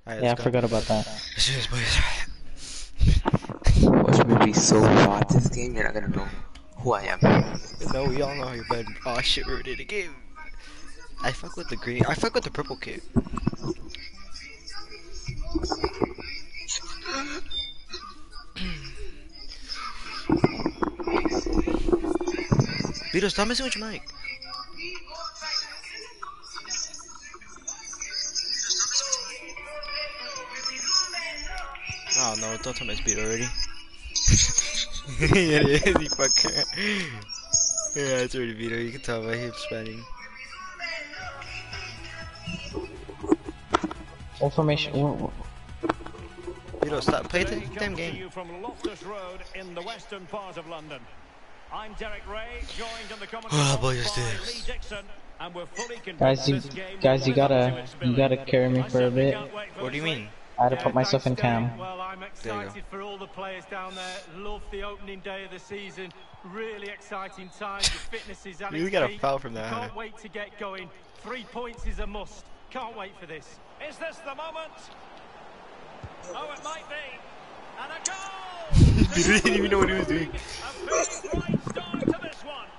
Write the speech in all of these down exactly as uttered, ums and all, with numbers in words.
Alright, Yeah, I let's go. forgot about that. Serious, boys. Watch me be so hot this game, you're not gonna know who I am. No, we all know how you're bad. Oh shit, we're in the game. I fuck with the green. I fuck with the purple kit. Vito, stop messing with your mic. Oh no, don't tell me it's Vito already. Yeah, it is, you fucker. Yeah, it's already Vito. You can tell by him spinning. What formation? What, what? Vito, stop. Play the damn game. You from Loftus Road in the western part of London. I'm Derek Ray, joined in the commentary Oh, box boy, by it's this. Lee Dixon, and we're fully convinced Guys, you, this game guys, you will live up gotta, to its you billing. gotta carry me I for a certainly bit. can't wait for What do you this mean? week. I had to Yeah, put myself in thanks, cam. Dave. Well, I'm There you go. excited for all the players down there. Love the opening day of the season. Really exciting times. The fitness is at You its got a peak. foul from that, Can't huh? wait to get going. Three points is a must. Can't wait for this. Is this the moment? Oh, it might be. And a goal! He didn't even know what he was doing. A very bright start to this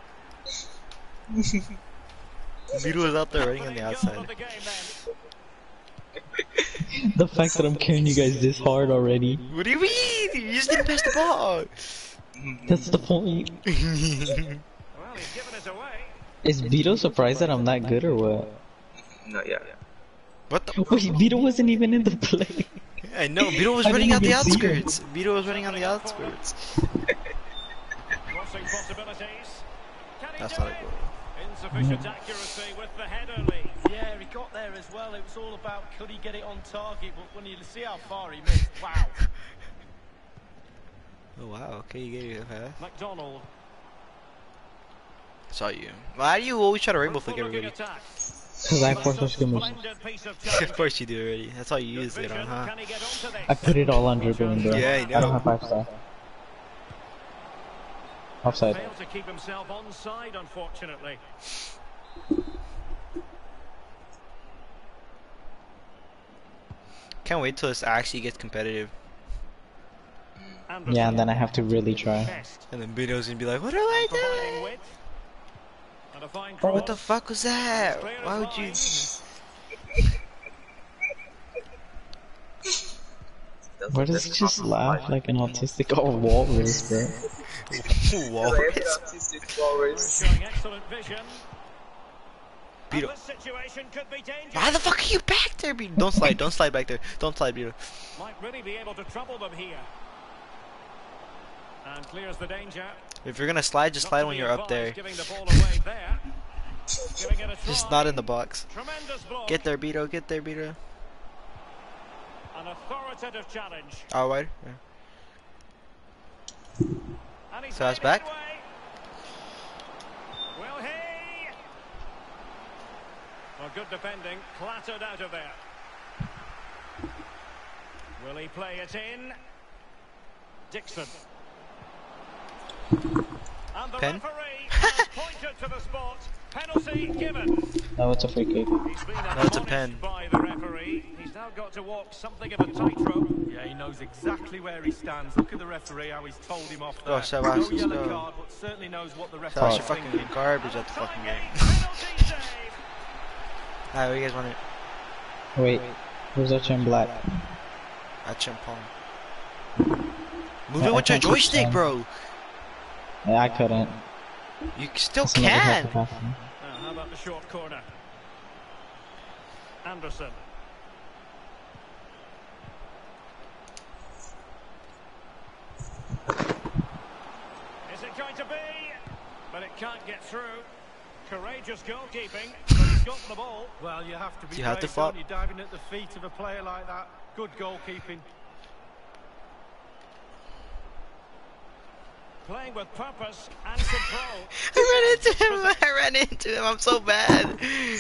one. Vito was out there running on the Goal outside. of the game, then. The fact that I'm carrying you guys this hard already. What do you mean? You just didn't pass the ball. That's the point. Well, he's given it away. Is Vito surprised that I'm that good or what? Not yet. What the? Wait, Vito wasn't even in the play. I know, Vito was I running didn't on the even see him. outskirts. Vito was running on the outskirts. Crossing possibilities. Can he That's do not a it? goal. Insufficient accuracy with the header lead. Yeah, he got there as well. It was all about could he get it on target, but when you see how far he missed, wow. Oh wow, okay, you gave it, huh? McDonald. Saw you. Why do you always try to rainbow flick Fruitful looking everybody? attack. Cause I forced our skimmers. Splendid piece of Of challenge. course you do already. That's all you Good use it vision. on, huh? Can he get onto this? I put it all on dribbling, bro. Yeah, I I know. don't have five star. Offside. Failed to keep himself onside, unfortunately. Can't wait till this actually gets competitive. Yeah, and then I have to really try. Best. And then Vito's gonna be like, what do I Providing do? width. And a fine Bro, what the cross. fuck was that? Clear Why as would you? That's Why does that's he just not laugh fine. like an autistic or walrus, bro? Walrus. Autistic walrus. Showing excellent vision. And Vito. this situation could be dangerous. Why the fuck are you back there, Vito? Don't slide, don't slide back there. Don't slide, Vito. Might really be able to trouble them here. And clears the danger. If you're gonna slide, just Not slide to when be you're up advised, there. Giving the ball away there. Giving it a try. Just not in the box. Tremendous block. Get there, Vito. Get there, Vito. An authoritative challenge. Out wide. Yeah. And he's So it's made back? headway. Will he? Well, good defending. Clattered out of there. Will he play it in? Dixon. And the Pen? referee has pointed to the spot. Penalty given. No, it's a free kick. He's been No, it's a admonished pen. by the referee. He's now got to walk something of a tightrope. Yeah, he knows exactly where he stands. Look at the referee, how he's told him off Go, there. Sebas, no let's yellow go. card, but certainly knows what the So referee you're is fucking thinking. garbage at the fucking game. Penalty save. Alright, what do you guys want it? Wait, who's that in black? At Champon. Move Yeah, it I with your can't keep joystick, saying. bro. Yeah, I couldn't. You still Somebody has to can. pass me. Now, how about the short corner? Anderson. Is it going to be? But it can't get through. Courageous goalkeeping, but he's got the ball. Well, you have to be You have to brave, fall- don't you, diving at the feet of a player like that. Good goalkeeping. Playing with purpose and control. I ran into him. I ran into him. I'm so bad. A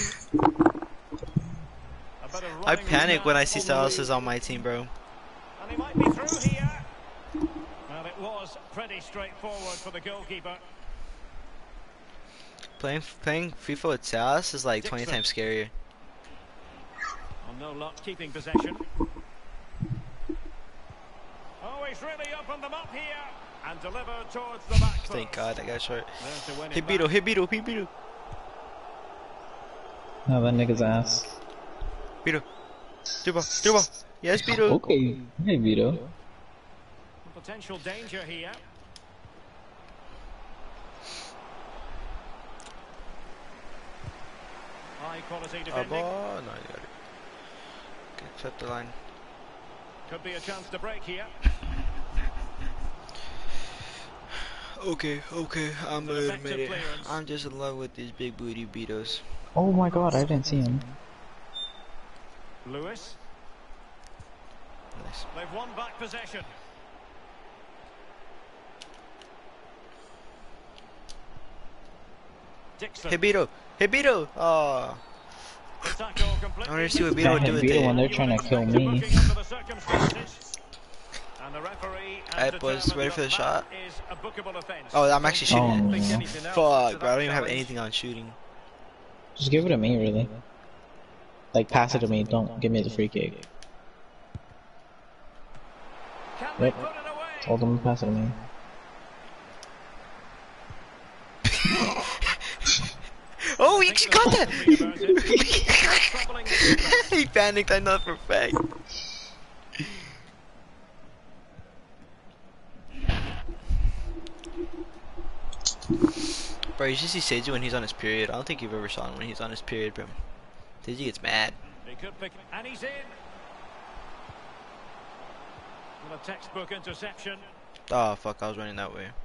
bit of I running panic when I now see on the Salas lead. is on my team, bro. And he might be through here. Well, it was pretty straightforward for the goalkeeper. Playing playing FIFA with Salas is like twenty Dixon. times scarier. On no luck keeping possession. he's really opened them up here and delivered towards the back post. Thank God that got short. There to win it Hit back. Beetle, hit Beetle, hit Beetle. No, that nigga's ass. Beetle. Through ball, through ball. Yes, Beetle. Okay, hey Vito. Potential danger here. High quality A defending. ball. No, you got it. Okay, set the line. Could be a chance to break here. Okay, okay, I'm gonna An admit effective it. clearance. I'm just in love with these big booty Beetles. Oh my god, I didn't see him. Lewis. Nice. They've won back possession. Dixon. Hey Beetle, hey Beetle. Oh, The tackle completely I wanna see what missed. Beetle would That do with Vito it. when they're trying to kill me. Looking under the circumstances. And the referee has I was determined ready for the that shot. that is a bookable offence. Oh, I'm actually Oh, shooting. no. Fuck, bro. I don't even have anything on shooting. Just give it to me, really. Like, pass it to me, don't give me the free kick. Can they Yep. put it away? Told them to pass it to me. Oh, he actually got that. Troubling the defense. He panicked. I know for a fact. Bro, you should see Seiji when he's on his period. I don't think you've ever saw him when he's on his period, bro. Seiji gets mad. He could pick, and he's in. With a textbook interception. Oh, fuck. I was running that way.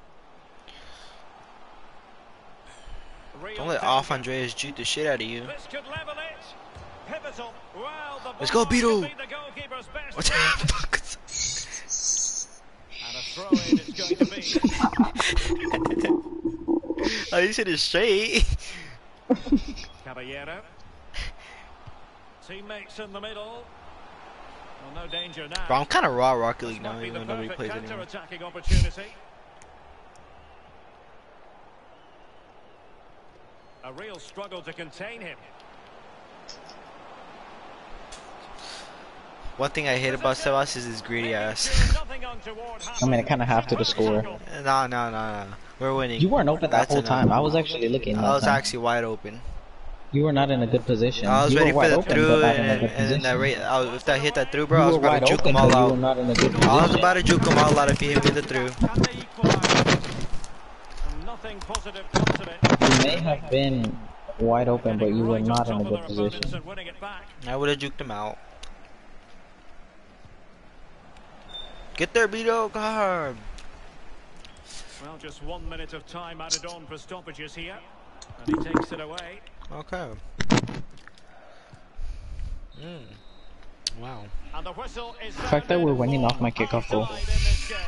Real Don't let danger. off Andreas juke the shit out of you. This could level it. Pivotal. Well, the Let's go, ball Beetle. could be the goalkeeper's best What the shot. fuck? And a throw in it's going to be. Oh, you said it straight. Caballero. Teammates in the middle. Well, no danger now. Bro, I'm kind of raw Rocket This League now, might be even the though nobody perfect plays anymore. counter-attacking opportunity. A real struggle to contain him. One thing I hate about Sebas is his greedy ass. Nothing untoward I mean, I kind of have to to score. No, no, no, no. We're winning. You weren't open that That's whole enough. time. I was actually looking. I that was time. actually wide open. You were not in a good position. I was you ready were for wide the open, through, but not in a and, good and then that position. rate, I was, if I hit that through, bro, I You was were about wide to juke open, them all but you were out. not in a good position. I was about to juke them all out if he hit me the through. Can they equalise? And nothing positive comes of it. You may have been wide open, but you were Right on not top in a of good their opponents position. and winning it back. I would have juked him out. Get there, Beto. God. Well, just one minute of time added on for stoppages here. And he takes it away. Okay. Mm. Wow. And the whistle is The fact that we're winning sounded off my for kickoff goal. offside in this game.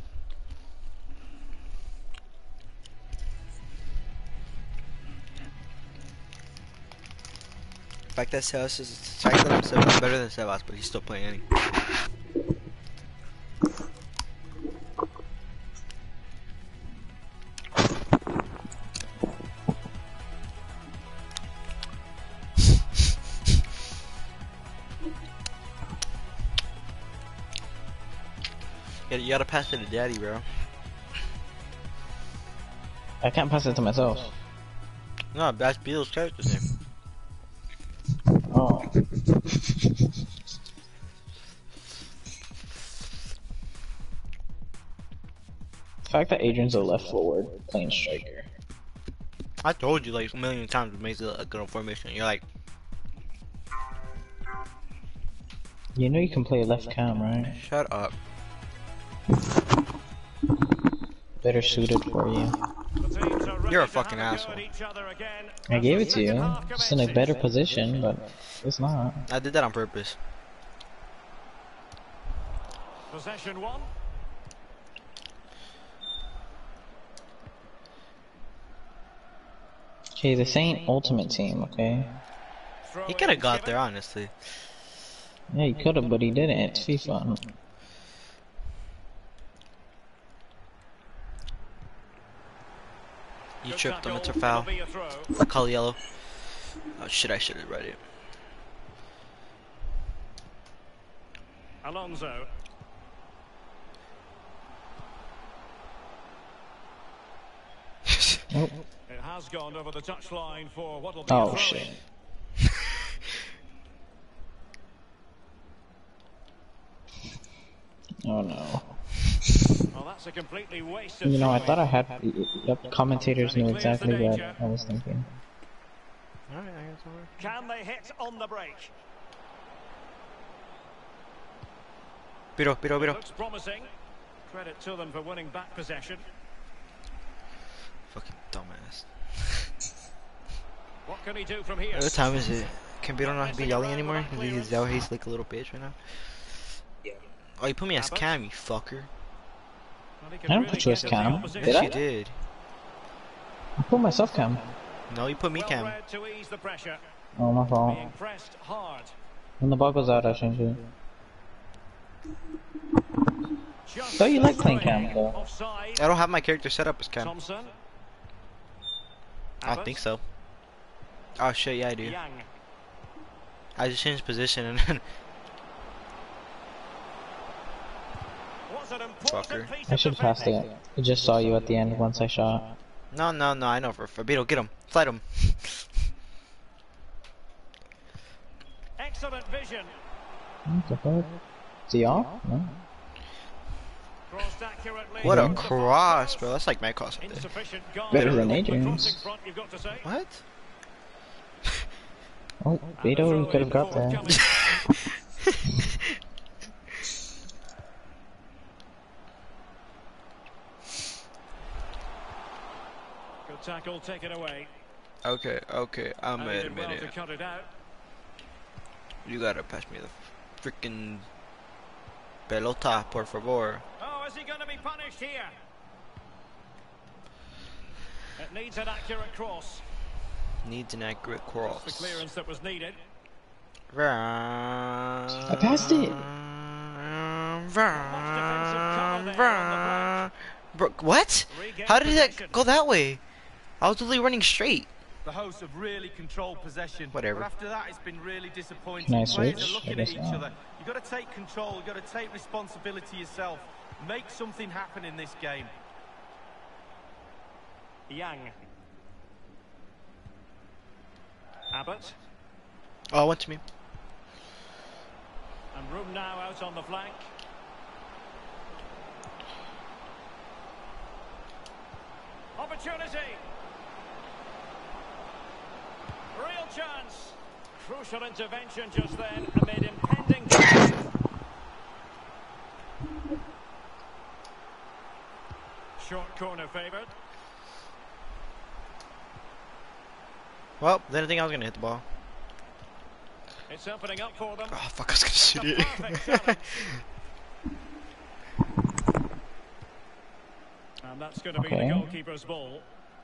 The fact that Sebas is the fact that I'm Sebas better than Sebas, but he's still playing any. Yeah, you gotta pass it to daddy, bro. I can't pass it to myself. No, that's Beatles' character's name. Oh. The fact that Adrian's a left forward playing striker. I told you like a million times what makes it a good formation. You're like, You know you can play left cam, right? shut up. Better suited for you. The teams are ready You're a to fucking have go asshole. at each other again I as gave the it to you. second half Just in a commences. better position, but it's not. I did that on purpose. Possession one. Okay, this ain't Ultimate Team, okay? Throw He in could have got given. there, honestly. Yeah, he could've, but he didn't. It's FIFA. You Good tripped him, tackle, it's a it'll foul. be a throw. I call yellow. Oh shit, I should have read it. Alonso. Oh, It has gone over the touchline for what will be a oh throw-in. shit. Oh no. Well, that's a completely wasted You know, I throw-in. thought I had. Yep, commentators knew exactly what I was thinking. Alright, I guess I'll work. Can they hit on the break? Biro, Biro, Biro. Looks promising. Credit to them for winning back possession. Fucking dumbass. What can he do from here? What time is it? Can Biro not be yelling anymore? Cause he's out, he's like a little bitch right now. Yeah. Oh, you put me as Cam, you fucker. Well, he can I don't really put you as get at the Cam. opposition. Did Yes, I? you did. I put myself Cam. No, you put me Well Cam. read to ease the pressure. Oh, my fault. Being pressed hard. When the ball goes out, I change it. Just So you like playing throwing. Cam, though? Offside. I don't have my character set up as Cam. Thompson. I don't Abbott. think so. Oh shit, yeah I do. Young. I just changed position and then Was an important Fucker. piece I of should pass defending. it. I just saw you at the end once I shot. No, no, no, I know for for Beetle, get him. Slide him. Excellent vision. What the fuck? Is he off? No. Crossed accurately. What a Into the cross, far bro. post. That's like my cross right there. Insufficient guard. Better than The Adrian's. crossing front, you've got to say. What? Oh, Beto could have got that. Good tackle taken away. Okay, okay, I'm And he at a did well to minute. cut it out. You gotta pass me the freaking pelota, por favor. Oh, is he going to be punished here? It needs an accurate cross. Needs an accurate That's cross. the clearance that was needed. I passed it. Bro, what? Regain How did possession. that go that way? I was literally running straight. The hosts have really controlled possession. Whatever. But after that, it's been really disappointing. Can I Players switch? are looking I at guess each not. other. You've got to take control. You've got to take responsibility yourself. Make something happen in this game. Young. Abbott. Oh, it went to me. And room now out on the flank. Opportunity. Real chance. Crucial intervention just then amid impending danger. Short corner favoured. Well, didn't think I was gonna hit the ball. It's opening up for them. Oh fuck, I was gonna shoot The it. perfect challenge. And that's going to be Okay. the goalkeeper's ball.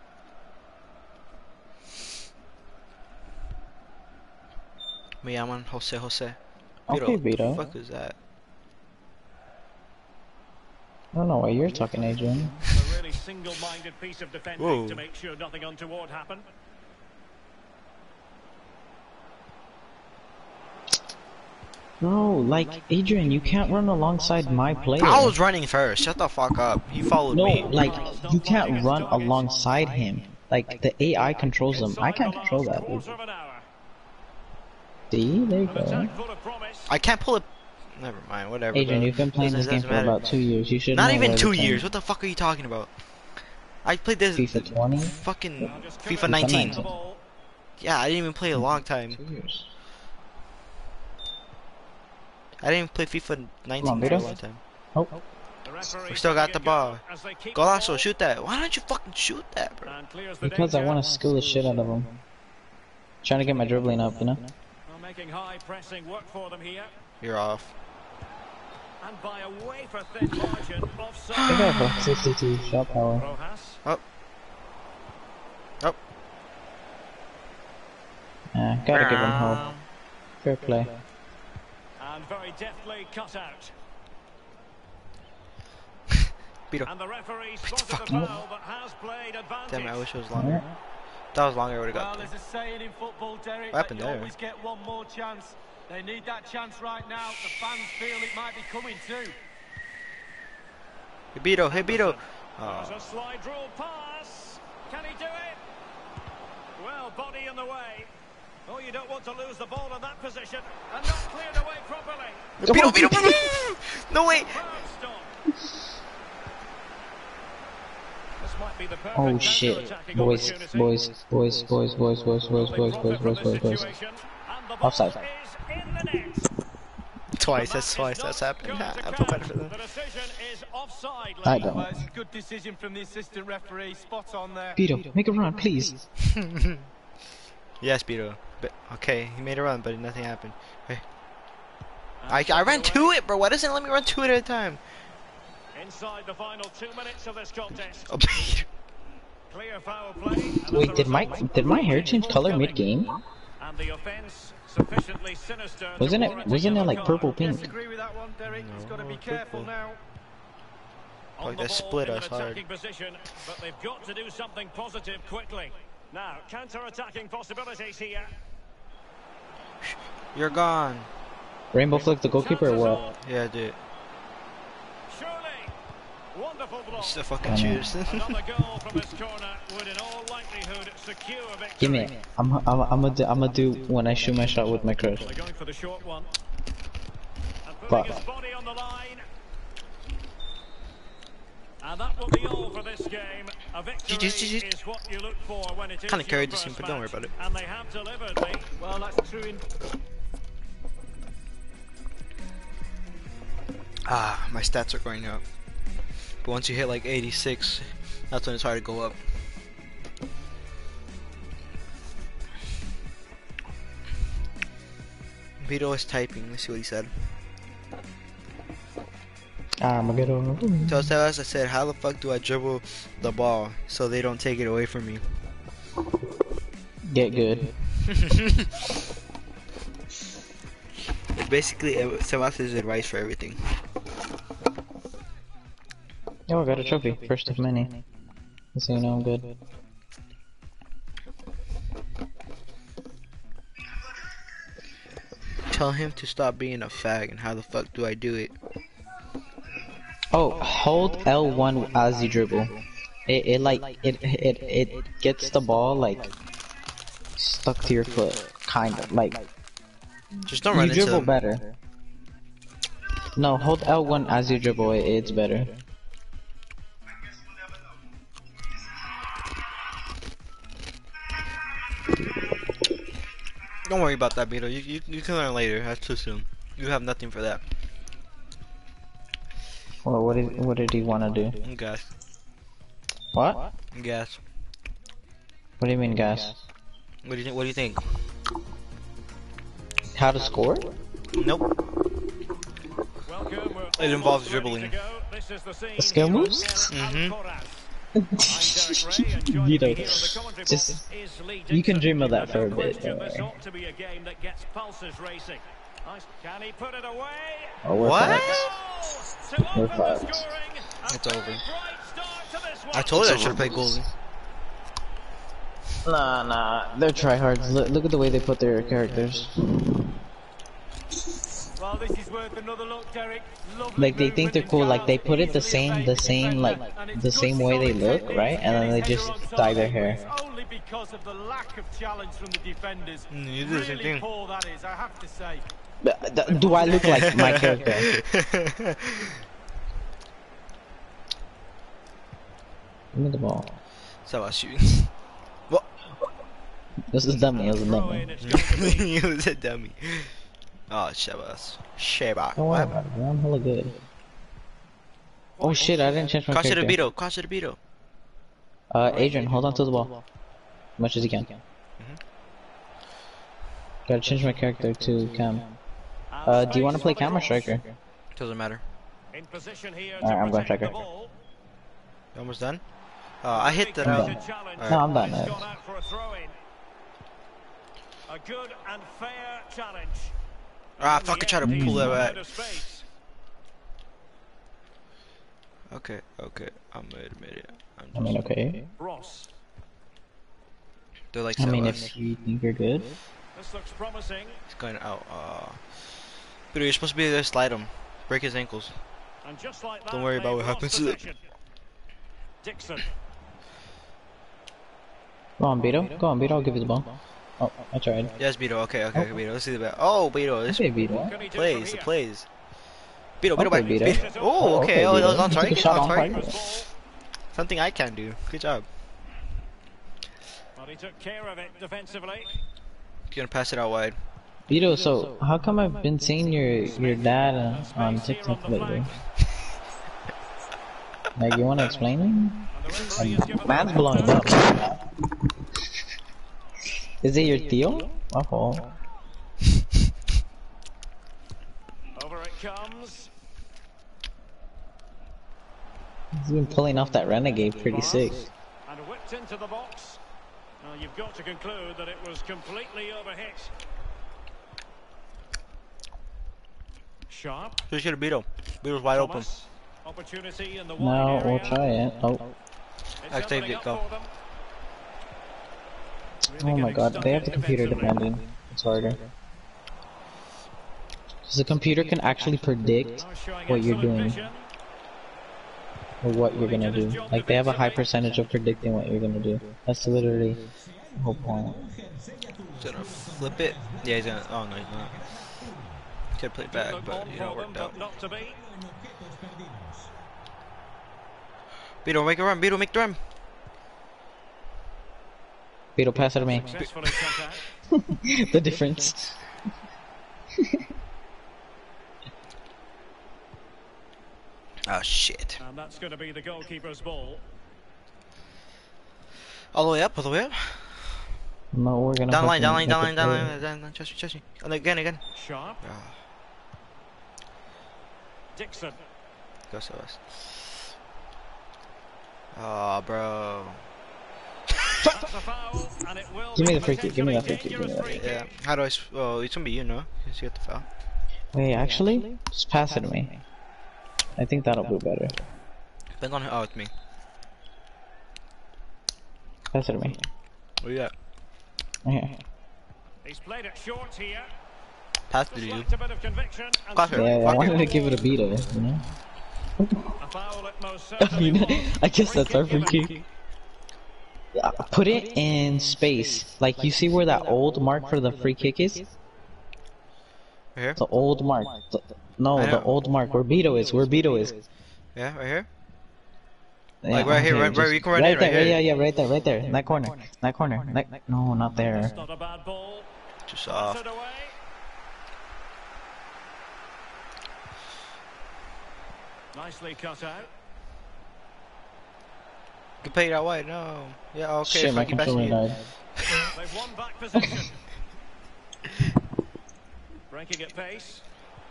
Me llaman Jose Jose. Okay, What the Beto. fuck is that? I don't know why you're talking, Adrian. A really single-minded piece of defending Whoa. to make sure nothing untoward happened. Bro, like, Adrian, you can't run alongside my player. I was running first. Shut the fuck up. He followed No, me. like, you can't run alongside him. Like, the A I controls him. I can't control that. dude. Quarter of an hour. See? There you An go. attack full of promise. I can't pull it. Never mind. Whatever. Adrian, bro. you've been playing this Doesn't- game doesn't for matter. about two years. You should Not know even where two to turn. years. What the fuck are you talking about? I played this FIFA twenty? fucking Now just could FIFA have nineteen. the ball. Yeah, I didn't even play a long time. Two years. I didn't even play FIFA nineteen on, for a Vito. long time. Oh, The referee We still got letting the it ball. go as they keep Golasso, the ball. shoot that. Why don't you fucking shoot that, bro? And clears the because I danger. want to skill the shit out of him. Trying to get my dribbling up, you know? Well, making high pressing work for them here. You're off. And by a wafer thin margin, I offside. think I have like sixty-two shot power. Rojas. Oh. Oh. Yeah, gotta give him hope. Fair play. And very deftly cut out. Beat And the referee spotted fuck? the foul but has played advantage. Damn it, I wish it was longer. If that was longer, I would have Well, got there. there's a saying in football, Derek, What that happened you there? always get one more chance. They need that chance right now. The fans feel it might be coming too. Hey, Beto, hey, Beto. There's Oh. a slide rule pass. Can he do it? Well, body in the way. Oh, you don't want to lose the ball in that position. And not cleared away properly. Beetle, Beetle, Beetle! No, wait! This might be the perfect Oh shit. counter-attacking Boys, opportunity. boys, boys, boys, boys, boys, boys, boys, boys, boys, boys, boys. Offside. Twice, that's twice that's happened. Ha, I feel better for them. The decision is offside. I ladies. don't. Well, it's a good decision from the assistant referee. Spot on there. Beetle, make a run, please. Yes, Beetle. But okay, he made a run, but nothing happened. Hey. I I ran to it, bro. Why doesn't it let me run to it at a time? Inside the final two minutes of this contest. Oh, Beetle. Clear foul play. Wait, did my did my hair change color mid game? And the offense sufficiently sinister. to Wasn't it warrant wasn't it yellow like card. purple pink? Disagree with that one, Derek. He's got to be No, careful purple. now. On Like the they ball split in us an hard. attacking position, but they've got to do something positive quickly. Now, counter-attacking possibilities here. You're gone. Rainbow flick the goalkeeper or what? Yeah, dude. Surely, wonderful block. Just a fucking I know. choose. Another goal from this corner would, in all likelihood, secure victory. Give me it. I'm I'm I'm gonna do, I'm gonna do when I shoot my shot with my crush. They're going for the short one. And putting But- his body on the line. And that will be all for this game. A victory G G, G G. is what you look for when it is Kinda your carried this first team, but don't worry match. about it. And they have delivered me. Well, that's true in Ah, my stats are going up. But once you hit like eighty-six, that's when it's hard to go up. Vito is typing. Let's see what he said. Armageddon. Tell us, I said, how the fuck do I dribble the ball so they don't take it away from me? Get good. Basically, Sebas' advice for everything. Oh, I got a trophy. First of many. So you know I'm good. Tell him to stop being a fag, and how the fuck do I do it? Oh, hold L one as you dribble. It it like it it it gets the ball like stuck to your foot, kind of like Just don't you run into dribble them. better. No, hold L one as you dribble. It, it's better. Don't worry about that, Beetle. You, you you can learn later. That's too soon. You have nothing for that. Well, what did what did he want to do? Gas. What? Gas. What do you mean, gas? What do you think? What do you think? How to score? Nope. Welcome. We're It involves almost ready dribbling. to go. This is the scene Skill in moves? El Mhm. Alcoraz. I'm Derek Ray, and joining Vito, me here on the commentary just box is Lee you can Dixon. dream of that And for a no bit. question, Don't This worry. ought to be a game that gets pulses racing. Nice. Can he put it away? Oh, we're What? fucked. Goal to We're open the fucked. scoring. A It's very over. bright start to this one. I told you I should have played goalie. Nah, nah, they're tryhards. Look, look at the way they put their characters. Well, this is worth another look, Derek. Lovely Like they think they're cool. Like they put it the same, the same, like the same way they look, right? And then they just dye their hair. It's only because of the lack of challenge from the defenders. Mm, you do the same Really thing. poor that is, I have to say. But, th- Do I look like my character? Give me the ball. So I shoot. What? This is dummy. It was a Throw dummy. in, it's going to be. You was a dummy. Oh, Shabas. Sheba. Don't worry about it, bro. I'm hella good. Oh shit! I didn't change my Cross it to character. Beetle. Cross it to Beetle. Uh, Adrian, hold on to the ball, as much as you can. Gotta change my character to Cam. Uh, do you want to play Cam or striker? Doesn't matter. In position here Alright, to I'm going protect the striker. ball. You almost done? Uh, I hit that I'm out. done. Challenge. No, I'm done. He's uh, gone out for a throw-in. A good and fair challenge. Ah, fucking try to He's pull that run back. out of space. Okay, okay. I'm gonna admit it. I'm I mean, just, okay. Ross. they're like I mean, Sebas. if you think you're good. This looks promising. He's going out. Uh, Beetle, you're supposed to be there to slide him. Break his ankles. And just like that, Don't worry about they've what lost happens to it. possession. Dixon. Go on, Beto. Go on, Beto. I'll give you the ball. Oh, I tried. Yes, Beto. Okay, okay, okay, Beto. Let's see the ball. Oh, Beto. This Okay, Beto. What can he do plays, from it here? plays. Beto, Beto, Okay, back. Beto. Beto. Oh, okay. Okay, Oh, that was Beto. on You took a target. shot On on target. target. Ball. Something I can do. Good job. But he took care of it defensively. Gonna pass it out wide. Beto, so how come I've been seeing your your dad uh, on TikTok lately? Like, you wanna explain it? And the referee has given Man's them- blowing up. Is it your Theo? My fault. Over it comes. He's been pulling off that renegade pretty sick. And whipped into the box. Now you've got to conclude that it was completely overhit. Sharp. Just get a Beto. Beto's wide open. Thomas. Opportunity in the wide No, area. we'll try it. Oh, It's I saved opening it, up go. for them. Really oh my getting god, stuck they have in the computer defensively. dependent. It's harder. Because the computer can actually predict Now showing what you're excellent doing. vision. or what you're gonna do. Like, they have a high percentage of predicting what you're gonna do. That's literally the whole point. He's gonna flip it. Yeah, he's gonna. Oh no, he's not. Could play back, Looked but on you know, for them, worked out. but not to be. Beto, make a run. Beto, make the run. Beto, pass it to me. Successfully cut out. The difference. Oh shit! And that's going to be the goalkeeper's ball. All the way up, all the way up. No, we're gonna Down line, down line, fucking down make line, it down play. line, down line. Trust me, trust me. Oh, again, again. Sharp. Oh, Dixon. go so us. Oh, bro. That's a foul, and it will Give me be the free kick, give me that free kick, potentially give me that dangerous free Yeah. kick. How do I? s- Oh, it's gonna be you, no? Because you got the foul. Wait, actually, just pass it to me. I think that'll be better. Bang on. Oh, it's me. Pass it to me. What you got? Right here. He's played it short here. Pass it to Just you. lacked a bit of conviction. and Pass it. straight Yeah, I Fuck wanted it. to give it a Beto, you know? A foul it most I certainly mean, was. I guess that's our free given. kick. Yeah, put it in space. Like, you see where that old mark for the free kick is? Right here. The old mark. The- no, I the know. old mark where Beto is. Where Beto is. Yeah, right here. Yeah, Like right here, right- just- right- you can run right in right there. here. Yeah, yeah, right there, right there. In that corner. In that corner. That, no, not there. That's not a bad ball. Just Pass off. it away. Nicely cut out. You play it out wide. No. Yeah. Okay. Shit, my fuck, you passed controller me. died. They've won back possession. Breaking at pace.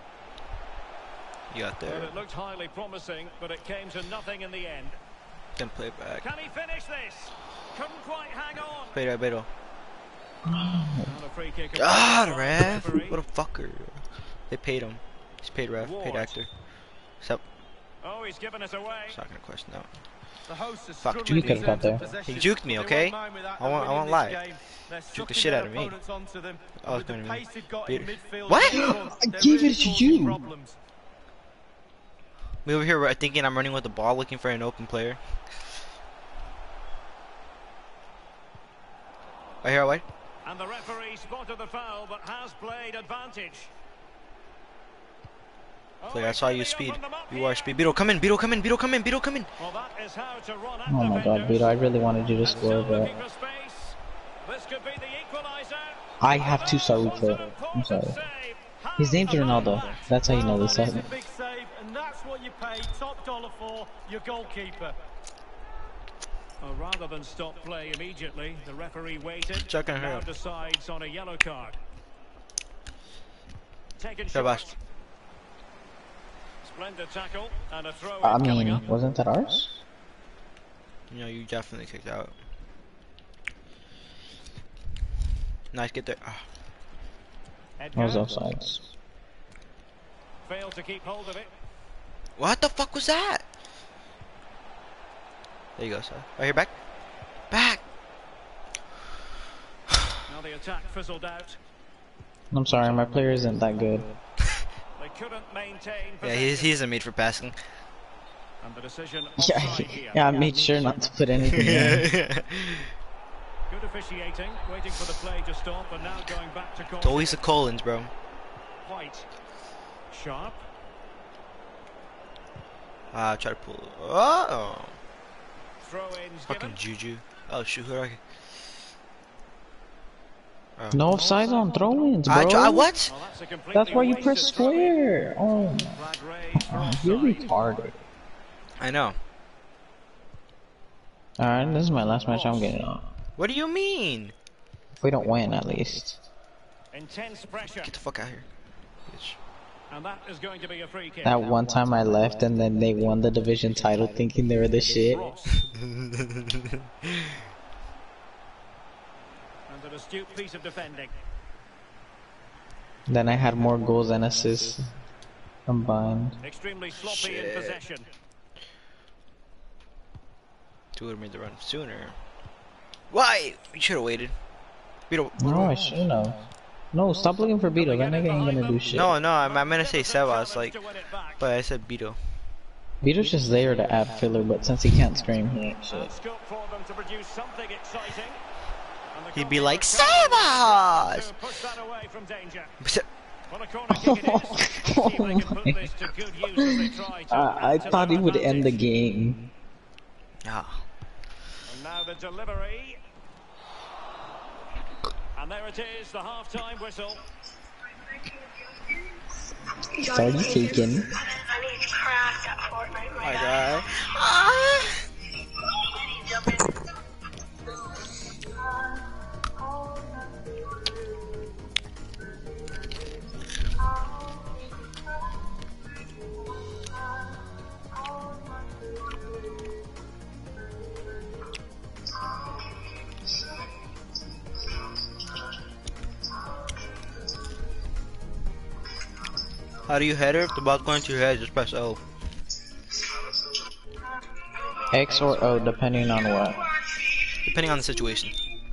You got Well, there. it looked highly promising, but it came to nothing in the end. Then play it back. Can he finish this? Couldn't quite hang on. Play it out, Beto. And a free kick. Ah, awarded the by ref. referee. What a fucker. They paid him. He's paid ref, paid Ward. actor. So, Oh, he's given it away. it's not gonna question that. The hosts are Fuck, struggling you could've in got terms of there. possession. He juked me, They okay? won't mind with that I won't- I and won't winning lie. this game. They're Juke the sucking shit their out of me. opponents onto them. Oh, With the it's gonna pace they've got beat in it. midfield What? and in front, I they're gave really it to causing you. problems. Me over here thinking I'm running with the ball looking for an open player. Right here, white. And the referee spotted the foul, but has played advantage. Oh, Player, I they've saw you really speed. opened them up You are here. speed. Beetle, come in. Beetle, come in. Beetle, come in. Beetle, come in. Well, that is how to run at Oh my god, defenders. Beto, I really wanted you to And score, still but looking for space. This could be the equaliser. I have to sorry What for an it. I'm sorry. important save. His name's How about Ronaldo. that? That's how you know Well, this that is side. a big save, and that's what you pay top dollar for, your goalkeeper. Well, rather than stop play immediately, the referee waited. Chucking and her now up. decides on a yellow card. Taken Shabash. short. Splendid tackle and a throw I in coming mean, up. wasn't that ours? You know, you definitely kicked out. Nice, get there. Ah, That was Edgar offsides. failed to keep hold of it. what the fuck was that? There you go, sir. Right here, back. Back. Now the attack fizzled out. I'm sorry, my player isn't that good. They couldn't maintain Yeah, possession. he's, he isn't made for passing. And the decision Yeah, offside here. yeah, I made sure not to put anything in. Good officiating, waiting for the play to stop, and now going back to It's always the Collins, bro. White. Sharp. Ah, uh, try to pull. Oh, Throw-ins fucking given. Juju. Oh shoot, who do I? Oh. No offside on throw-ins, bro. I try what? Well, that's a completely That's why you wasted press throw-in. square. Oh, Flag raised for oh you're offside. retarded. I know. Alright, this is my last match I'm getting on. What do you mean? If we don't win, at least. Intense pressure, Get the fuck out of here, bitch. and that is going to be a free kick. That one time I left and then they won the division title thinking they were the shit. Ross. And an astute piece of defending. Then I had more goals and assists combined. Extremely sloppy Shit. in possession. Two would have made the run sooner. Why? You should have waited. Beetle. No, I shouldn't have. No, stop looking for Beetle. That nigga ain't gonna do shit. No, no, I'm, I'm gonna say Sebas, like, but I said Beetle. Beetle's just there to add filler, but since he can't scream, he ain't shit. And scope for them to produce something exciting. And the He'd be like, goalkeeper Sebas! to push that away from danger. Se- Well, a corner kick it is. See if they can put this to good use as they try to I, I add to thought he their would end the advantage. game. Ah. And now the delivery. And there it is, the half-time whistle. Started taking. I need craft at Fortnite My right God. Ah. How do you header? If the ball's going to your head, just press O. X or O, depending on what. Depending on the situation.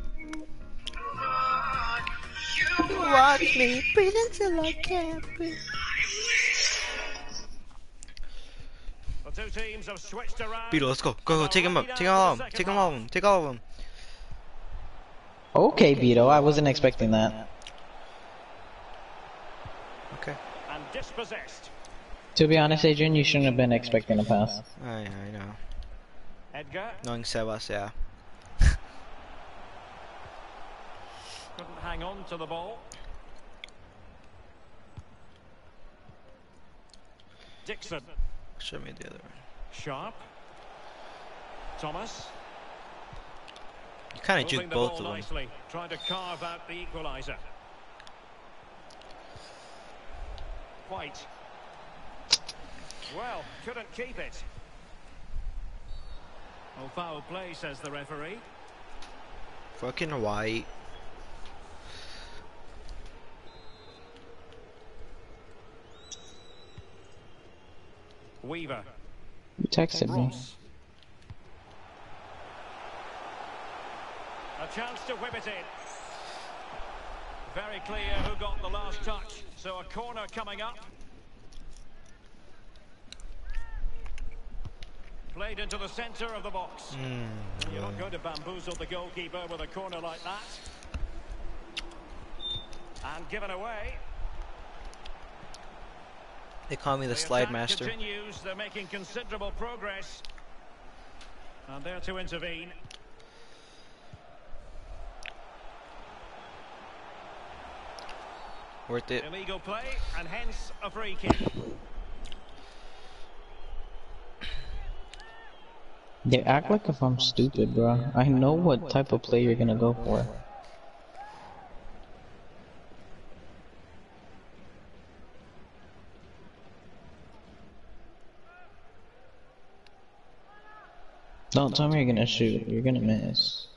Watch me breathe until I can't breathe. The two teams have switched around. Beetle, let's go. Go, go, take him up. Take all of them. Take all of them. Take all of them. Okay, Beetle, I wasn't expecting that. Okay. And dispossessed. To be honest, Adrian, you shouldn't have been expecting a pass. I, I know. Edgar Knowing Sebas, yeah. couldn't hang on to the ball. Dixon. Show me the other one. Sharp. Thomas. You kind of Moving juke the both ball of them. nicely, trying to carve out the equaliser. White. Well, couldn't keep it. Oh, foul play, says the referee. Fucking white. Weaver. You texted me. Ross. A chance to whip it in. Very clear who got the last touch. So a corner coming up. Played into the centre of the box. Mm, You're not yeah. going to bamboozle the goalkeeper with a corner like that. And given away. They call me the The slide attack master. continues. They're making considerable progress. And there to intervene. Worth it. Illegal play, and hence a free kick. They act like if I'm stupid, bro. I know what type of play you're gonna go for. Don't tell me you're gonna shoot. You're gonna miss.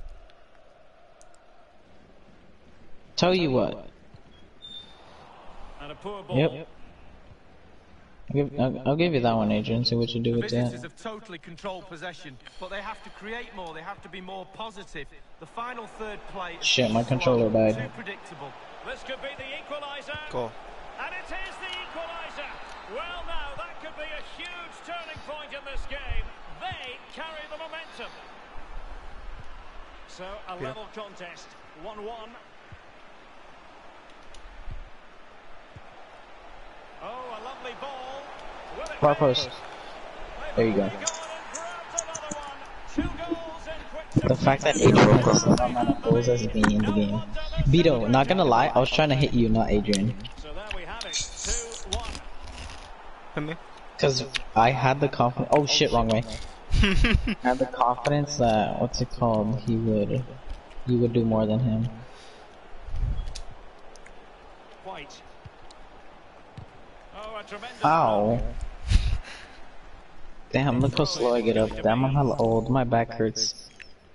Tell you what. And a poor ball. Yep. I'll give, I'll, I'll give you that one, Adrian. See what you do The with visitors that. have totally controlled possession, but they have to create more, they have to be more positive. The final third play is Shit, my too controller slow, died. too predictable. This could be the equaliser. Go. And it is the equaliser. Well, now, that could be a huge turning point in this game. They carry the momentum. So a Yeah. level contest, one one. Oh, a lovely ball. Will it Far be? post. There you go. They've gone and grabbed another one. Two goals in quick The fact that succession. Adrian has the same amount of goals as me in the game. Vito, not gonna lie, I was trying to hit you, not Adrian. So there we have it, two one. Come here. Cause I had the confidence. Oh shit, wrong way. I had the confidence that what's it called? He would, he would do more than him. White. Oh, a tremendous Ow. Damn, look how slow I get up. Damn, I'm hella old. My back hurts.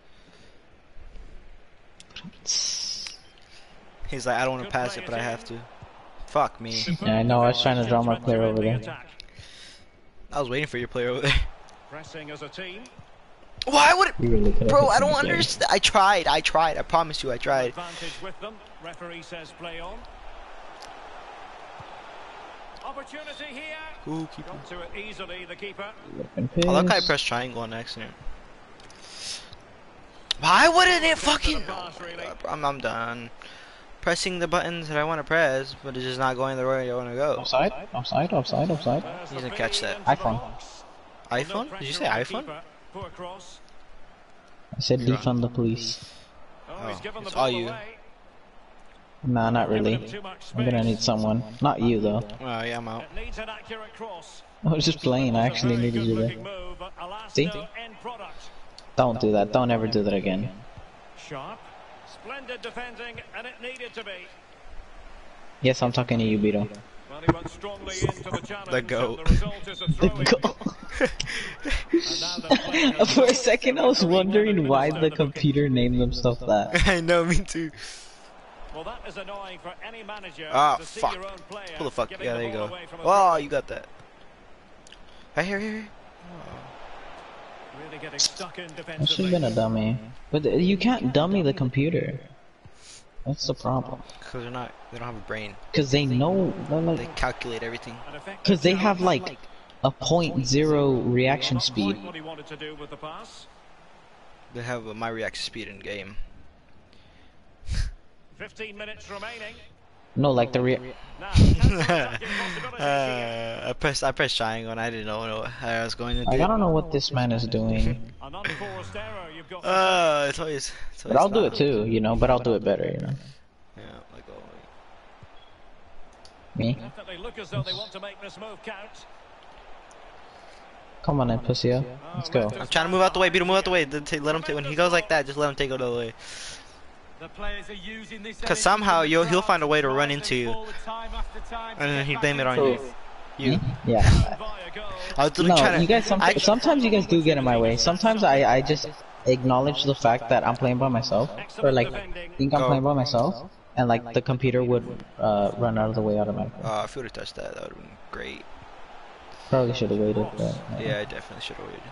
He's like, I don't want to pass it, but I have to. Fuck me. Yeah, I know. I was trying to draw my player over there. I was waiting for your player over there. Pressing as a team. Why would it? You really could've Bro, hit I don't me there. understand. I tried. I tried. I promise you, I tried. Advantage with them. Referee says play on. Opportunity here. Ooh, keeper. Got to it easily, the keeper. Looking I like how I pissed. pressed triangle on accident. Why wouldn't it fucking? Pass, really. I'm, I'm done. Pressing the buttons that I want to press, but it's just not going the way I want to go. Offside? Offside? Offside? Offside? There's He the didn't catch feed that. into the iPhone. box. iPhone? No Did you pressure say on the iPhone? keeper. Poor cross. I said defund the police. Oh, he's Oh, given the it's ball all you. away. Nah, not Given really. him too much I'm gonna space. need someone. Not you though. Oh yeah, I'm out. It needs an accurate cross. I was just playing. I It was a actually very needed you there. good-looking move, but alas, See? no end product. Don't do that. Don't ever do that again. Sharp. Splendid defending, and it needed to be. Yes, I'm talking to you, Beto. Well, he went strongly into the challenge. The goat. and the result is a throw-in. Go. And now they're playing a- For a second, I was wondering why the computer named themselves that. I know, me too. Well, that is annoying for any manager Ah, to see fuck. your own player Pull the fuck. giving Yeah, the there you ball go. away from a Oh, throw. you got that. Right here, here, here. Really getting stuck in I should defensively. have been a dummy. But you can't dummy the computer. That's the problem. Because they're not, they don't have a brain. Cause they know, they're They like, calculate everything. An effective cause they have challenge. like a point zero reaction Not speed. quite what he wanted to do with the pass. They have uh, my reaction speed in game. fifteen minutes remaining. No, like the re. Now, counter-attacking possibilities here. uh, I pressed, I pressed triangle and I didn't know what I was going to Like, do. I don't know what this man is doing, An unforced error, you've got to Uh, it's always, it's always but I'll do it not. too, you know. But I'll do it better, you know. Yeah, like always. Me? definitely look as though they want to make this move count. Come on in, pussy. Let's go. I'm trying to move out the way, beat him, move out the way. Then take- Let him take, when he goes like that, just let him take it out of the way. The players are using this 'Cause energy somehow from the you'll- he'll crowd find a way to drive run them into you. forward time after time to And then get he'd back blame it on into you. this. You. Me? Yeah. Via goal. I was literally No, trying to. you guys. Some, I, sometimes you guys do get in my way. Sometimes I, I just acknowledge the fact that I'm playing by myself, or like think I'm Go. playing by myself, and like the computer would uh, run out of the way automatically. uh, if you would have touched that, that would have been great. Probably should have waited, but uh, Yeah, I definitely should have waited.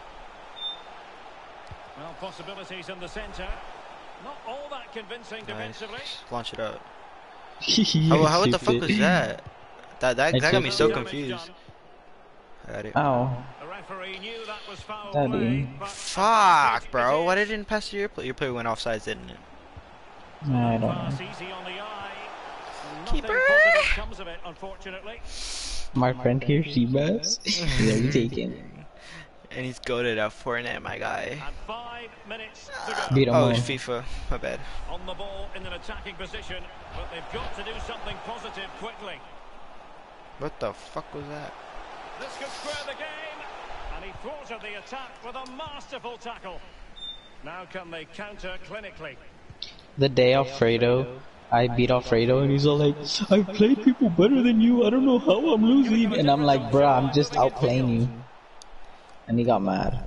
Well, possibilities in the centre. Not all that convincing Nice. defensively. Launch it out. You're How, how what the fuck stupid. was that? That that, It's that got me just- so Damage confused. done. I got it. Ow. The referee knew that was foul Daddy. play, but Fuck, bro. it Why is. didn't it pass to your player? Your player went offsides, didn't it? I don't know. Pass easy on the eye. Nothing Keeper. positive comes of it, unfortunately. My friend here, Seabass. Very taken. And he's goaded at Fortnite, my guy. And five minutes to go. Beat him Oh, all. it's FIFA. My bad. On the ball in an attacking position, but they've got to do something positive quickly. What the fuck was that? This could square the game, and he thwarted the attack with a masterful tackle. Now can they counter clinically? The day Alfredo, I beat Alfredo, and he's all like, "I played people better than you. I don't know how I'm losing." And I'm like, "Bruh, I'm just outplaying you." And he got mad.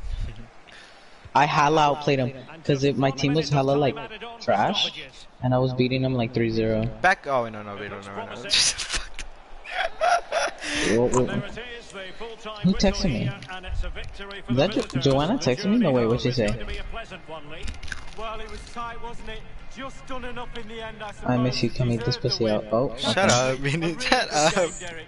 I hella outplayed him because my team was hella like trash, and I was beating him like three zero. Back. Oh, no, no, we don't know. No, Fuck. Whoa, whoa. There it is, the full-time Who whistle texted me? here, and it's a victory for Is the that Jo- visitors. Joanna texted me? No way, what'd she It's say? going to be a pleasant one, Lee. Well, it was tight, wasn't it? Just done enough in the end, I suppose. I miss you. Come eat this Deserved the pussy win. out. Oh, Shut okay. up, A Beanie. really Shut good up. game, Derek.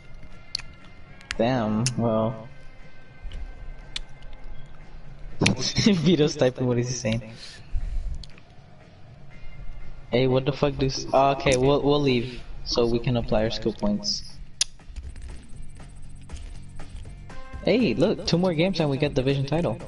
Damn. Well. Vito's typing, what is he saying? Hey, what the fuck do s- oh, okay, we'll, we'll leave so we can apply our skill points. Hey, look, two more games and we get division title.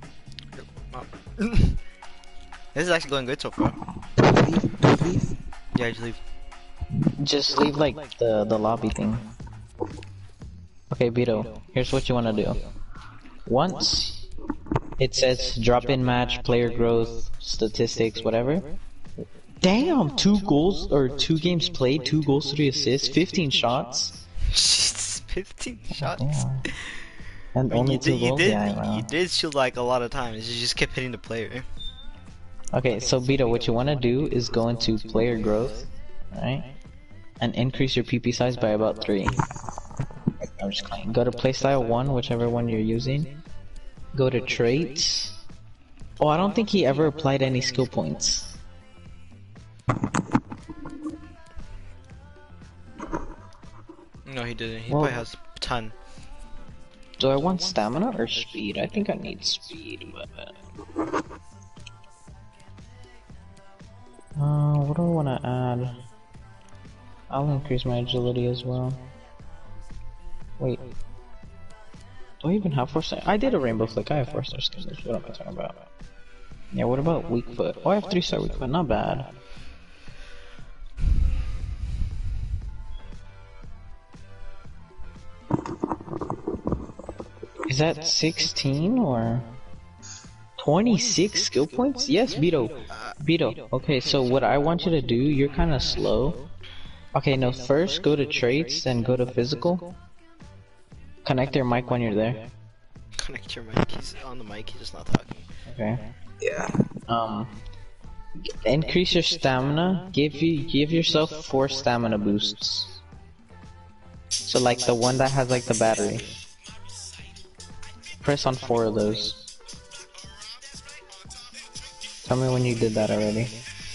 This is actually going good so far. Do we leave? Do we leave? Yeah, just leave. Just leave like the, the lobby thing. Okay, Vito, here's what you wanna do. Once it says drop in match, player growth, statistics, whatever. Damn, two goals or two games played, two goals, three assists, fifteen shots. fifteen shots. Damn. And I mean, only you two did, you goals? did, Yeah, I know. you did shoot like a lot of times. You just kept hitting the player. Okay, so Vito, what you want to do is go into player growth, right? And increase your P P size by about three. I'm just going. Go to playstyle one, whichever one you're using. Go to traits. Oh, I don't think he ever applied any skill points. No, he didn't. He Well- probably has a ton. Do I want stamina or speed? I think I need speed, but... Uh, what do I want to add? I'll increase my agility as well. Wait. Do I even have four star? I did a rainbow flick. I have four star skills. What am I talking about? Yeah, what about weak foot? Oh, I have three star weak foot. Not bad. Is that sixteen or twenty-six skill points? Yes, Beto. Beto. Okay, so what I want you to do, you're kind of slow. Okay, no, first go to traits, then go to physical. Connect your mic when you're there. Connect your mic. He's on the mic. He's just not talking. Okay. Yeah. Um, increase your stamina. Give you give yourself four stamina boosts. So like the one that has like the battery. Press on four of those. Tell me when you did that already.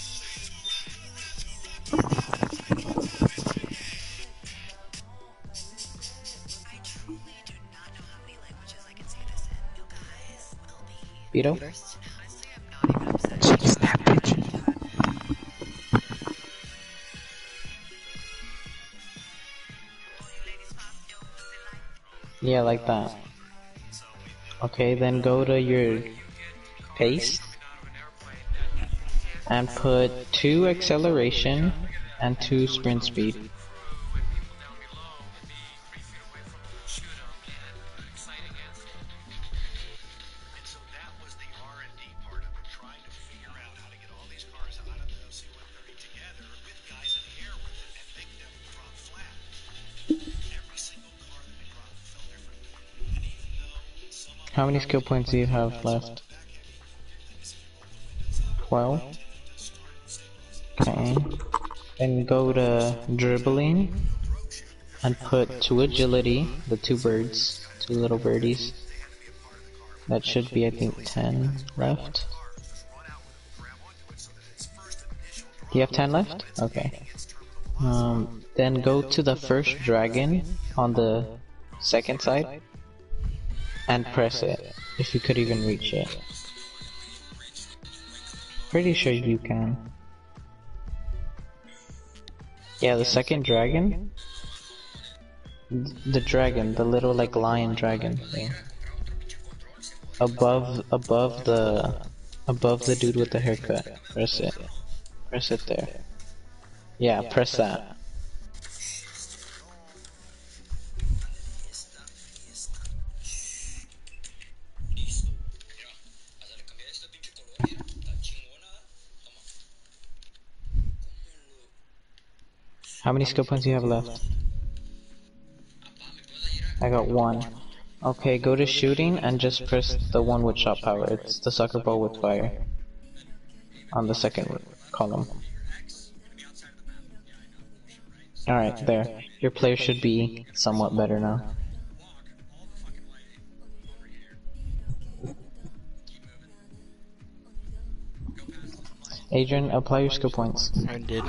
Vito? Cheeky snap, bitch. Yeah, like that. Okay, then go to your pace and put two acceleration and two sprint speed. How many skill points do you have left? twelve. Okay. Then go to dribbling and put two agility, the two birds, two little birdies. That should be, I think, ten left. Do you have ten left? Okay. Um, then go to the first dragon on the second side and press it, if you could even reach it. Pretty sure you can. Yeah, the second dragon. The dragon, the little like lion dragon thing. Above, above the, above the dude with the haircut. Press it. Press it there. Yeah, press that. How many skill points do you have left? I got one. Okay, go to shooting and just press the one with shot power. It's the soccer ball with fire. On the second column. Alright, there. Your player should be somewhat better now. Adrian, apply your skill points. I did.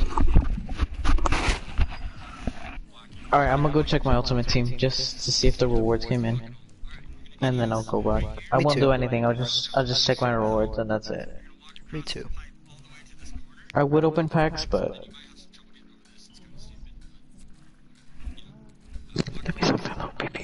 Alright, I'm gonna go check my ultimate team just to see if the rewards came in. And then I'll go back. I Me won't too. do anything. I'll just I'll just check my rewards and that's it. Me too. I would open packs, but give me some fellow baby.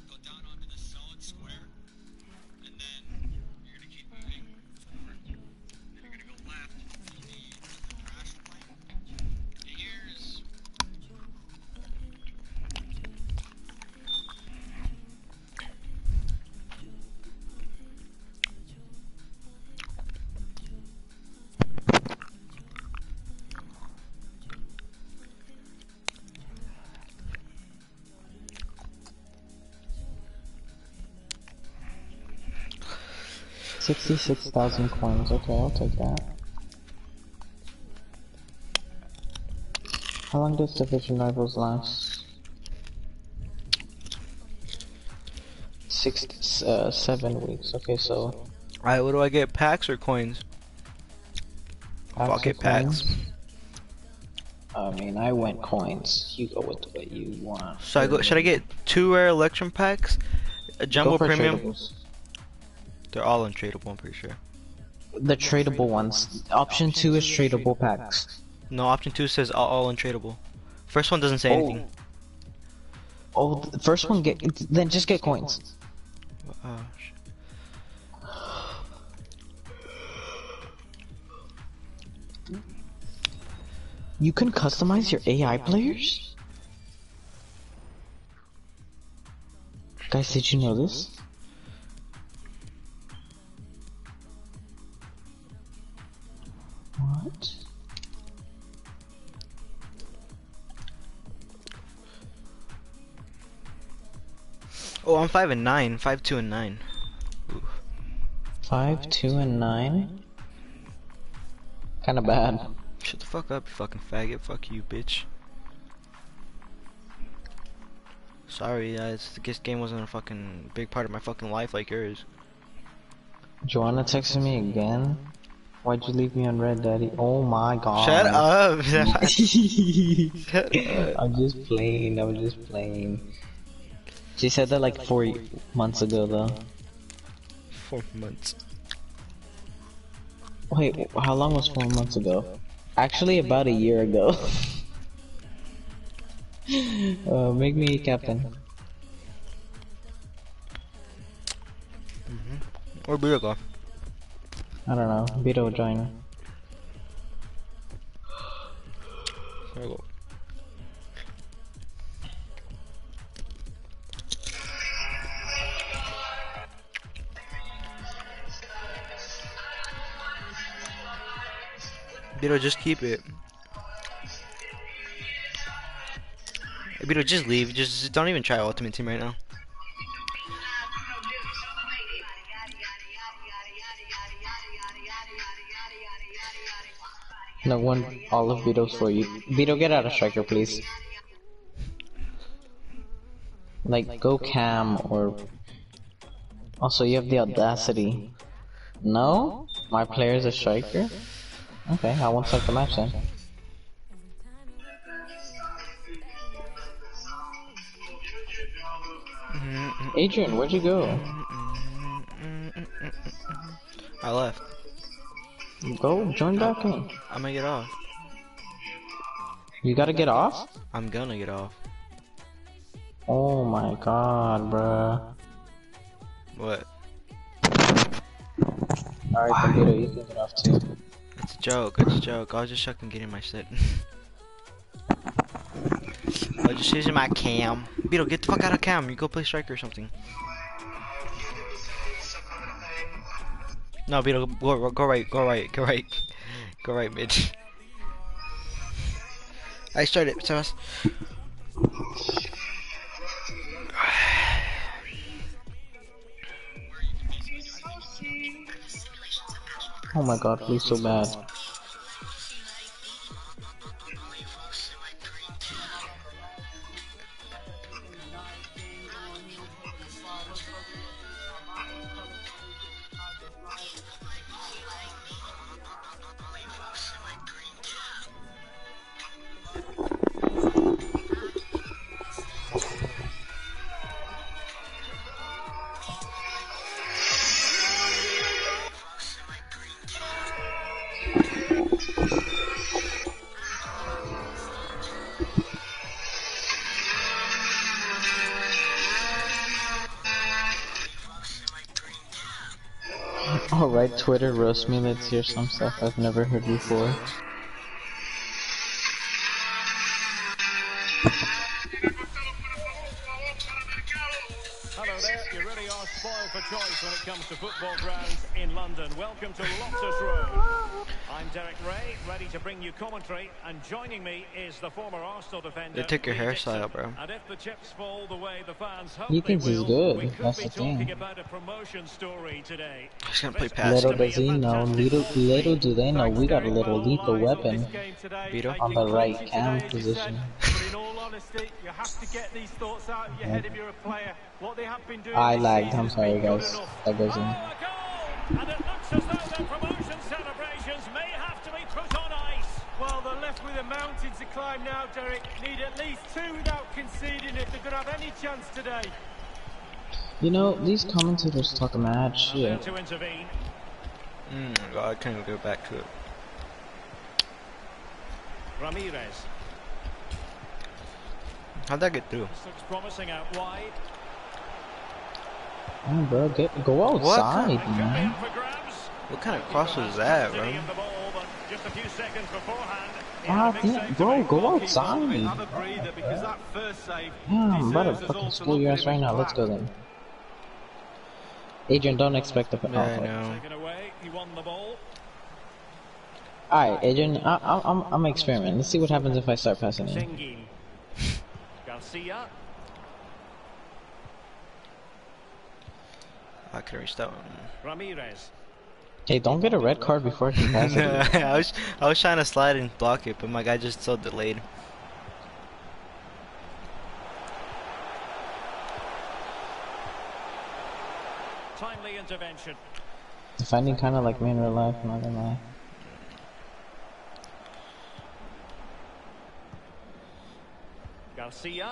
Sixty-six thousand coins. Okay, I'll take that. How long does Division Rivals last? Six, uh, seven weeks. Okay, so. Alright, what do I get? Packs or coins? I'll Packs get or packs. coins? I mean, I went coins. You go with what you want. So I go. Should I get two rare Electrum packs, a jumbo Go for premium? tradables. They're all untradeable. I'm pretty sure. The tradable ones. Option two is tradable packs. No, option two says all, all untradeable. First one doesn't say Oh. anything. Oh, the first one get then just get coins. Oh, shit. You can customize your A I players? Guys, did you know this? What? Oh, I'm five and nine. Five, two, and nine. Ooh. Five, two, and nine? Kinda bad. Shut the fuck up, you fucking faggot. Fuck you, bitch. Sorry, guys. This game wasn't a fucking big part of my fucking life like yours. Joanna texted me again. Why'd you leave me on red, daddy? Oh my god. Shut up. Shut up. I'm just playing, I'm just playing. She said that like four months ago though. Four months. Wait, how long was four months ago? Actually about a year ago. uh, make me captain. Mm-hmm. Where'd Beetle go? I don't know, Vito join. There we go. Beetle, just keep it. Hey, Beetle, just leave. Just, just don't even try Ultimate Team right now. No one, all of Vito's for you. Vito, get out of striker, please. Like, go cam or... Also, you have the audacity. No? My player's a striker? Okay, I won't start the match then. Adrian, where'd you go? I left. Go, join back in. I'm gonna get off. You gotta get off? I'm gonna get off. Oh my god, bruh. What? Alright, then Vito, you can get off too. It's a joke, it's a joke. I was just fucking getting my shit. I was just using my cam. Beetle, get the fuck out of cam. You go play striker or something. No, Beetle, go, go right, go right, go right. Go right, bitch. I started, Thomas. Oh my god, please so bad. Alright, Twitter, roast me, let's hear some stuff I've never heard before. Hello there, you really are spoiled for choice when it comes to football grounds in London. Welcome to Loftus Road. I'm Derek Ray, ready to bring you commentary, and joining me is the former Arsenal defender. They took your Lee hairstyle, Dixon. bro. And if the chips fall the way the fans hope He they thinks he's will, good, we could that's be the talking thing. about a promotion story today. He's gonna play This pass. Little has to does be a he know, fantastic little, goal. little do they know, we got a little lethal Eyes on this weapon game today, Vito? making on the right quality cam today, as you said, position. but in all honesty, you have to get these thoughts out of your head if you're a player. What they have been doing I this lagged, season I'm has sorry been good guys, enough. that goes Oh, in. a goal! And it looks as though their promotion celebrations may have to be put on ice. Well, they're left with a mountain to climb now, Derek. Need at least two without conceding if they're going to have any chance today. You know, these commentators talk mad And there shit. to intervene. Mm, God, I can't even go back to it. Ramirez. How'd that get through? This looks promising out wide. Oh, bro, get, go outside, And could be man. up for grabs. What kind of cross was that, bro? Custody of the ball, but just a few seconds beforehand, he Ah, had a big yeah, save to bro, make. go outside. Have a breather because that first save Yeah, I'm about to deserves us fucking all to school look your at ass him right and now, let's go clap. then. Adrian, don't expect the Yeah, I oh, know. Taken away, he won the ball. Alright, Adrian, I, I, I'm, I'm experimenting. Let's see what happens if I start passing in. Sengi. Garcia. I could reach that one. Ramirez. Hey, don't get a red card before I can pass it. I was I was trying to slide and block it, but my guy just so delayed. Timely intervention. Defending kind of like me in real life, I'm not gonna lie. Garcia.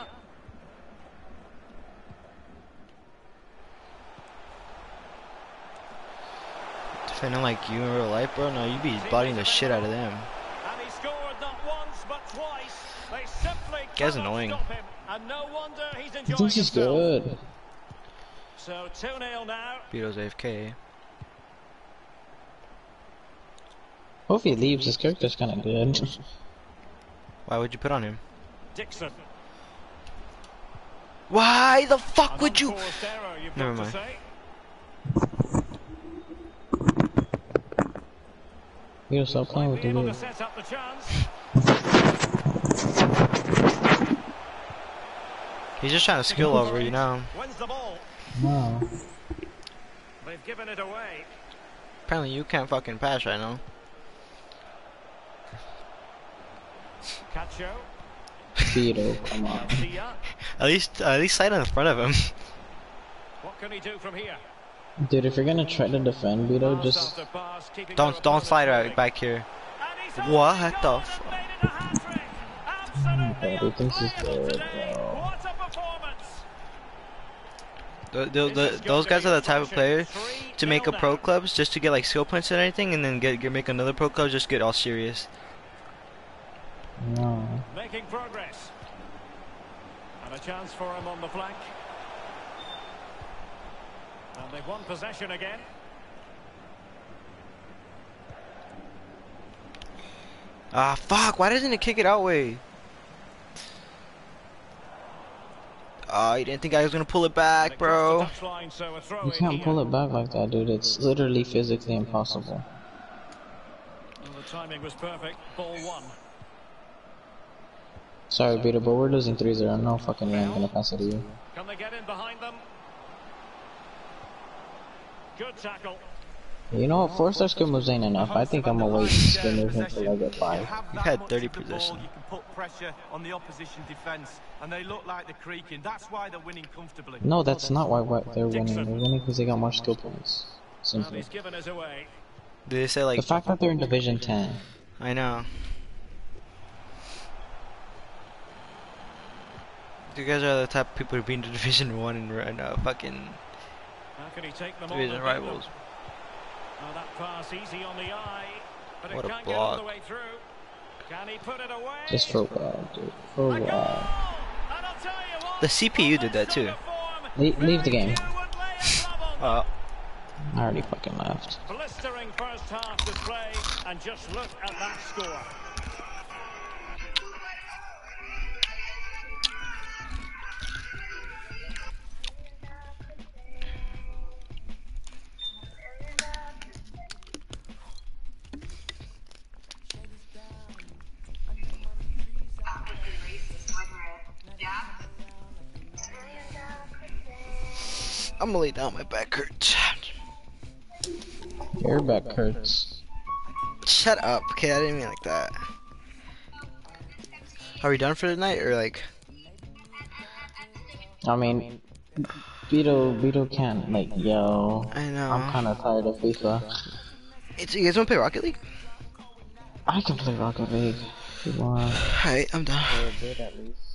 Defending like you in real life, bro. No, you be bodying the shit out of them. And he scored not once but twice. They simply Guy's cannot annoying. stop him. And no wonder he's He enjoying thinks he's himself. good. So two nil now. Vito's A F K. Hope he leaves, his character's kinda good. Why would you put on him? Dixon. Why the fuck An would you? unforced error, you've Never got mind. to say. You gotta stop playing with Be the able to dude. set up the chance. He's just trying to skill over you now. Wins the ball. No. They've given it away. Apparently you can't fucking pass right now. Cacho. Vito, come on. Garcia. At least at least slide in front of him. What can he do from here? Dude, if you're gonna try to defend Vito, Pass just after pass, keeping Don't their don't opponent slide moving. right back here. And he's What only the gone fuck? and made it a hat-trick. Absolutely God, he thinks he's unrivaled good, today. bro. What a performance. The, the, the, those guys are the type of player to make a pro clubs just to get like skill points and anything, and then get, get make another pro club just get all serious. no. Making progress. And a chance for him on the flank. And they've won possession again. Ah fuck! Why doesn't it kick it out way? Ah, you didn't think I was gonna pull it And back, it bro. crossed the touchline, so a throw You in can't here. pull it back like that, dude. It's literally physically impossible. Well, the timing was perfect. Ball one. Sorry, Vito, but we're losing three zero. No fucking way I'm gonna pass it to you. Can they get in behind them? Good tackle. You know what? Four star skill moves ain't enough. I think I'm gonna wait skill moves until I get five. You had thirty possession. You can put pressure on the opposition defense, and they look like they're creaking. That's why they're winning comfortably. No, that's not why why they're winning. They're winning because they got more skill points. And Simple. he's given us away. Did they say like? The fact that they're in Division ten. I know. You guys are the type of people who be in Division One and right now fucking How can he take them on division and beat them? rivals. Oh, that pass easy on the eye, but What it a can't get all the block. way through. Can he put it away? Just for a while, dude. For a A goal! while. And I'll tell you what, The C P U did that too. Leave, leave the game. Uh, I already fucking left. Blistering first half display, and just look at that score. I'm gonna lay down, my back hurts. Your back hurts. Shut up, okay? I didn't mean like that. Are we done for the night, or like? I mean, Beto, Beto can't, like, yo. I know. I'm kinda tired of FIFA. It's, you guys wanna play Rocket League? I can play Rocket League if you want. Alright, I'm done. For a bit at least.